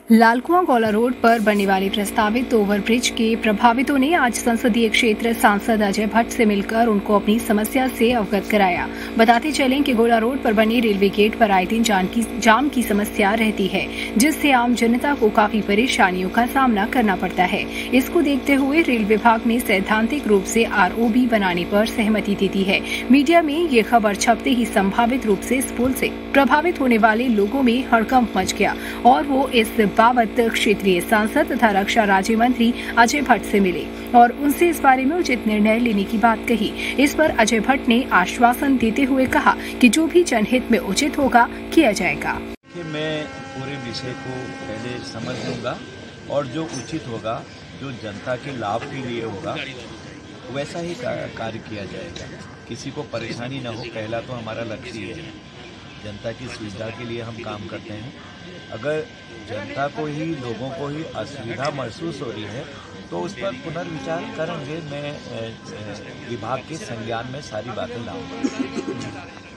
Lalkuan Gaula road पर बनने वाले प्रस्तावित ओवरब्रिज के प्रभावितों ने आज संसदीय क्षेत्र सांसद अजय भट्ट से मिलकर उनको अपनी समस्या से अवगत कराया। बताते चलें कि गौला रोड पर बने रेलवे गेट पर आए दिन जाम की समस्या रहती है, जिससे आम जनता को काफी परेशानियों का सामना करना पड़ता है। इसको देखते हुए रेल विभाग ने सैद्धांतिक रूप से ROB बनाने पर सहमति दे दी है। मीडिया में ये खबर छपते ही संभावित रूप से इस पुल से प्रभावित होने वाले लोगों में हड़कंप मच गया और वो इस बाबत क्षेत्रीय सांसद तथा रक्षा राज्य मंत्री अजय भट्ट से मिले और उनसे इस बारे में उचित निर्णय लेने की बात कही। इस पर अजय भट्ट ने आश्वासन देते हुए कहा कि जो भी जनहित में उचित होगा किया जाएगा। मैं पूरे विषय को पहले समझ लूंगा और जो उचित होगा, जो जनता के लाभ के लिए होगा, वैसा ही कार्य किया जाएगा। किसी को परेशानी न हो, पहला तो हमारा लक्ष्य है। जनता की सुविधा के लिए हम काम करते हैं। अगर जनता को ही, लोगों को ही असुविधा महसूस हो रही है तो उस पर पुनर्विचार करेंगे। मैं विभाग के संज्ञान में सारी बातें लाऊंगा।